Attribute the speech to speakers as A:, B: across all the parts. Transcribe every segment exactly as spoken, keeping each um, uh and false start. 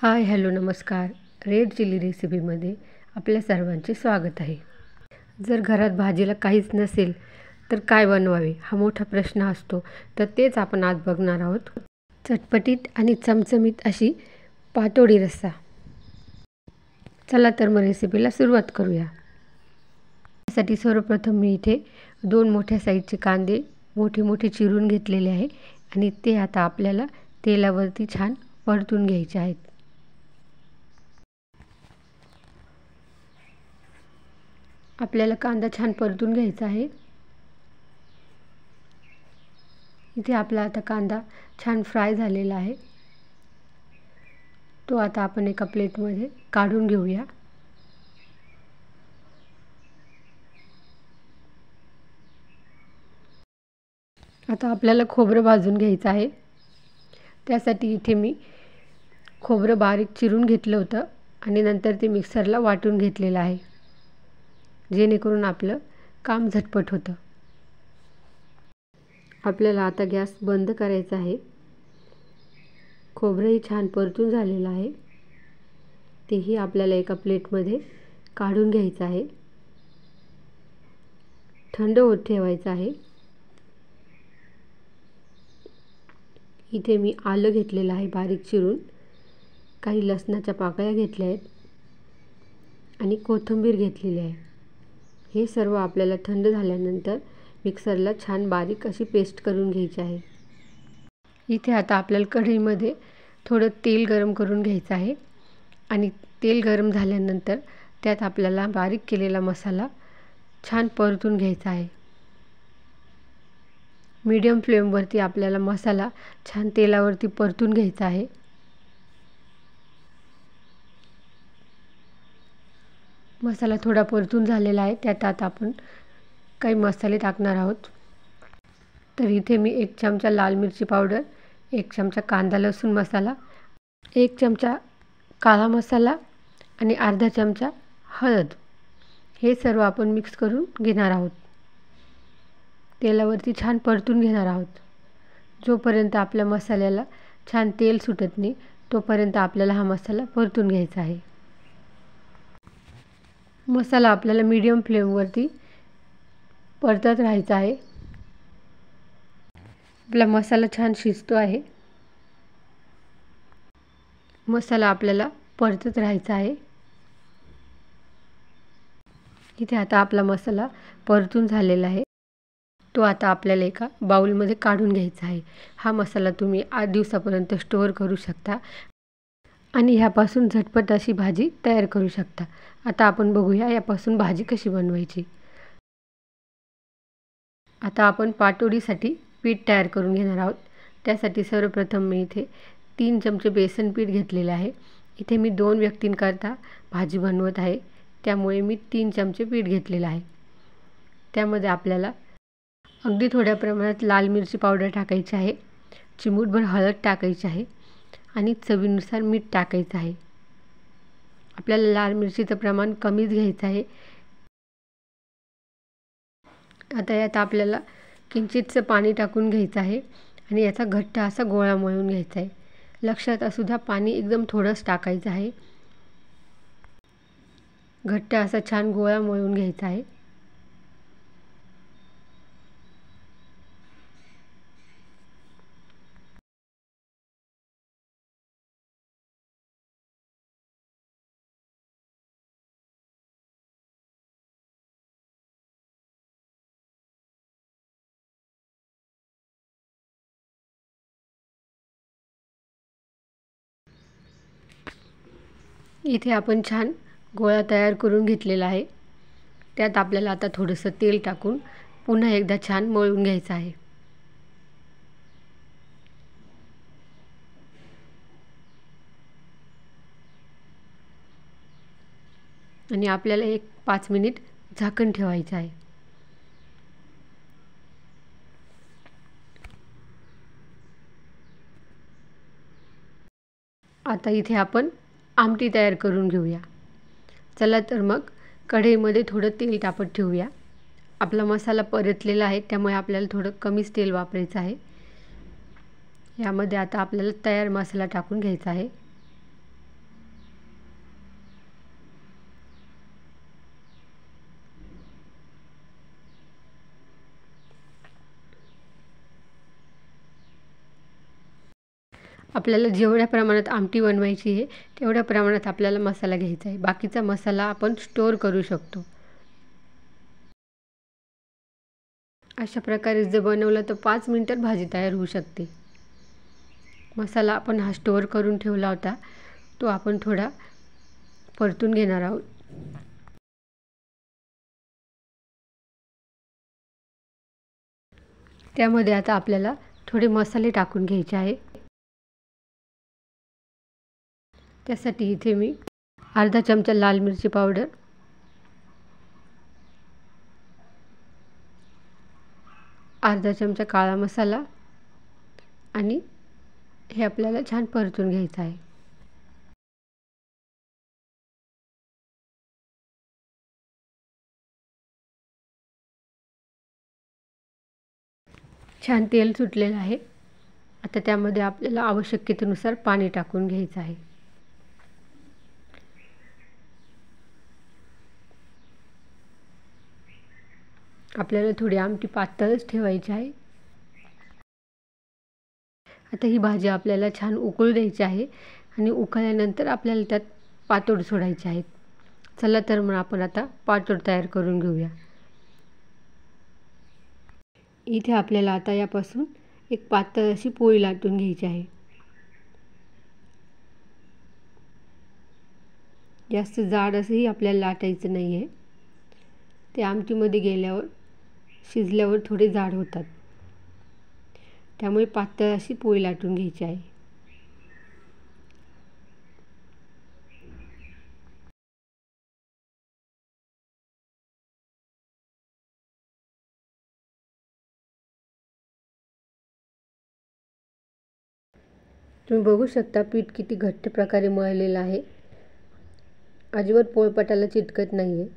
A: हाय hello नमस्कार. Red chilli रेसिपीमध्ये आपल्या सर्वांचे स्वागत आहे. जर घरात भाजीला काहीच नसेल तर काय बनवावे हा मोठा प्रश्न असतो. तर तेच आपण आज बघणार आहोत. चटपटीत आणि चमचमीत अशी पातोडी रस्सा. चला तर मग रेसिपीला सुरुवात करूया. त्यासाठी सर्वप्रथम मी इथे दोन मोठ्या साईजचे कांदे मोठे मोठे चिरून घेतलेले आहे आणि ते आता आपल्याला तेलावरती छान परतून घ्यायचे आहेत. आपल्याला कांदा छान परतून घ्यायचा आहे. इथे आपला आता कांदा छान फ्राय झालेला आहे. तो आता आपण एका प्लेटमध्ये काढून घेऊया. आता आपल्याला खोबरं भाजून घ्यायचं आहे. त्यासाठी इथे मी खोबरं बारीक चिरून घेतलं होतं आणि नंतर ते मिक्सरला वाटून घेतलेलं आहे, जेणेकरून आपलं काम झटपट होतं. आपल्याला आता गॅस बंद करायचा आहे. खोबरंही छान परतून झालेलं आहे. तेही आपल्याला एका प्लेटमध्ये काढून घ्यायचं आहे. थंड होत ठेवायचं आहे. इथे मी आलं घेतलेलं आहे बारीक चिरून, काही लसणाच्या पाकळ्या घेतल्या आहेत आणि कोथिंबीर घेतलेली आहे. हे सर्व आपल्याला थंड झाल्यानंतर मिक्सरला छान बारीक अशी पेस्ट करून घ्यायची आहे. इथे आता आपल्याला कढईमध्ये थोडं तेल गरम करून घ्यायचं आहे आणि तेल गरम झाल्यानंतर त्यात आपल्याला बारीक केलेला मसाला छान परतून घ्यायचा आहे. मीडियम फ्लेमवरती आपल्याला मसाला छान तेलावरती परतून घ्यायचा आहे. मसाला थोडा परतून झालेला आहे. त्यात आता आपण काही मसाले टाकणार आहोत. तर इथे मी एक चमचा लाल मिरची पावडर, एक चमचा कांदा लसूण मसाला, एक चमचा काळा मसाला आणि अर्धा चमचा हळद हे सर्व आपण मिक्स करून घेणार आहोत. तेलावरती छान परतून घेणार आहोत. जोपर्यंत आपल्या मसाल्याला छान तेल सुटत नाही तोपर्यंत आपल्याला हा मसाला परतून घ्यायचा आहे. मसाला आपल्याला मीडियम फ्लेमवरती परतत राहायचा आहे. आपला मसाला छान शिजतो आहे. मसाला आपल्याला परतत राहायचा आहे. इथे आता आपला मसाला परतून झालेला आहे. तो आता आपल्याला एका बाउलमध्ये काढून घ्यायचा आहे. हा मसाला तुम्ही आठ दिवसापर्यंत स्टोअर करू शकता आणि ह्यापासून झटपट अशी भाजी तयार करू शकता. आता आपण बघूया यापासून भाजी कशी बनवायची. आता आपण पातोडीसाठी पीठ तयार करून घेणार आहोत. त्यासाठी सर्वप्रथम मी इथे तीन चमचे बेसन पीठ घेतलेले आहे. इथे मी दोन व्यक्तींकरता भाजी बनवत आहे, त्यामुळे मी तीन चमचे पीठ घेतलेलं आहे. त्यामध्ये आपल्याला अगदी थोड्या प्रमाणात लाल मिरची पावडर टाकायची आहे, चिमूटभर हळद टाकायची आहे आणि चवीनुसार मीठ टाकायचं आहे. आपल्याला लाल मिरचीचं प्रमाण कमीच घ्यायचं आहे. आता यात आपल्याला किंचितचं पाणी टाकून घ्यायचं आहे आणि याचा घट्ट असा गोळा मळून घ्यायचा आहे. लक्षात असू द्या पाणी एकदम थोडंच टाकायचं आहे. घट्ट असा छान गोळा मळून घ्यायचा आहे. इथे आपण छान गोळा तयार करून घेतलेला आहे. त्यात आपल्याला आता थोडंसं तेल टाकून पुन्हा एकदा छान मळून घ्यायचं आहे. आणि आपल्याला एक पाच मिनिट झाकण ठेवायचं आहे. आता इथे आपण आमटी तयार करून घेऊया. चला तर मग कढईमध्ये थोडं तेल तापत ठेवूया. आपला मसाला परतलेला आहे त्यामुळे आपल्याला थोडं कमीच तेल वापरायचं आहे. यामध्ये आता आपल्याला तयार मसाला टाकून घ्यायचा आहे. आपल्याला जेवढ्या प्रमाणात आमटी बनवायची आहे तेवढ्या प्रमाणात आपल्याला मसाला घ्यायचा आहे. बाकीचा मसाला आपण स्टोअर करू शकतो. अशा प्रकारे जर बनवलं तर पाच मिनिटात भाजी तयार होऊ शकते. मसाला आपण हा स्टोअर करून ठेवला होता तो आपण थोडा परतून घेणार आहोत. त्यामध्ये आता आपल्याला थोडे मसाले टाकून घ्यायचे आहे. त्यासाठी इथे मी अर्धा चमचा लाल मिरची पावडर, अर्धा चमचा काळा मसाला आणि हे आपल्याला छान परतून घ्यायचं आहे. छान तेल सुटलेलं आहे. आता त्यामध्ये आपल्याला आवश्यकतेनुसार पाणी टाकून घ्यायचं आहे. आपल्याला थोडी आमटी पातळच ठेवायची आहे. आता ही भाजी आपल्याला छान उकळू द्यायची आहे आणि उकळल्यानंतर आपल्याला त्यात पातोड सोडायचे आहेत. चला तर मग आपण आता पातोड तयार करून घेऊया. इथे आपल्याला आता यापासून एक पातळ अशी पोळी लाटून घ्यायची आहे. जास्त जाड असंही आपल्याला लाटायचं नाही आहे. ते आमटीमध्ये गेल्यावर शिजल्यावर थोडे जाड होतात. त्यामुळे पातळ अशी पोळी लाटून घ्यायची आहे. तुम्ही बघू शकता पीठ किती घट्ट प्रकारे मळलेलं आहे. अजिबात पोळपाटाला चिटकत नाही आहे.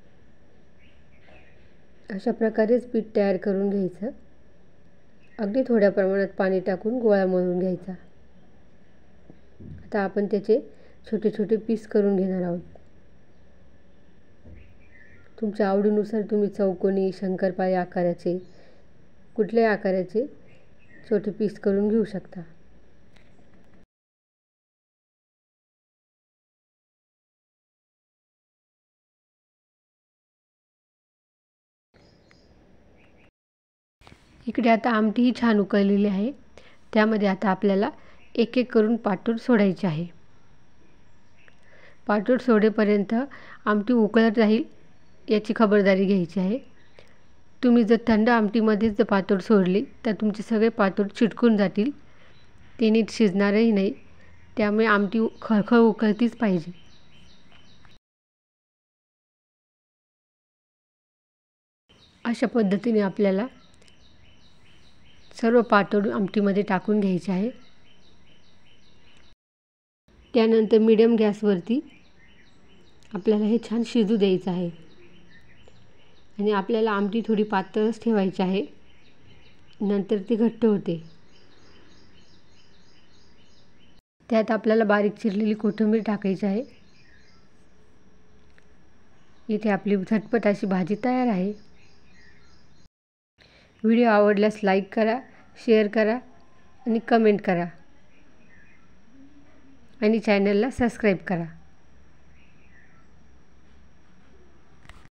A: अशा प्रकारेच पीठ तयार करून घ्यायचं. अगदी थोड्या प्रमाणात पाणी टाकून गोळा मळून घ्यायचा. आता आपण त्याचे छोटे छोटे पीस करून घेणार आहोत. तुमच्या आवडीनुसार तुम्ही चौकोनी, शंकरपाळी आकाराचे, कुठल्याही आकाराचे छोटे पीस करून घेऊ शकता. इकडे आता आमटी ही छान उकळलेली आहे. त्यामध्ये आता आपल्याला एक एक करून पातोड सोडायचे आहे. पातोड सोडेपर्यंत आमटी उकळत राहील याची खबरदारी घ्यायची आहे. तुम्ही जर थंड आमटीमध्ये जर पातोड सोडली तर तुमचे सगळे पातोड चिटकून जातील. ते नीट शिजणारही नाही. त्यामुळे आमटी खळखळ उकळतीच पाहिजे. अशा पद्धतीने आपल्याला सर्व पातोड आमटीमध्ये टाकून घ्यायचे आहे. त्यानंतर मीडियम गॅसवरती आपल्याला हे छान शिजू द्यायचं आहे. आणि आपल्याला आमटी थोडी पातळच ठेवायची आहे. नंतर ती घट्ट होते. त्यात आपल्याला बारीक चिरलेली कोथिंबीर टाकायची आहे. इथे आपली झटपट अशी भाजी तयार आहे. व्हिडिओ आवडल्यास लाईक करा, शेअर करा आणि कमेंट करा आणि चॅनलला सबस्क्राईब करा.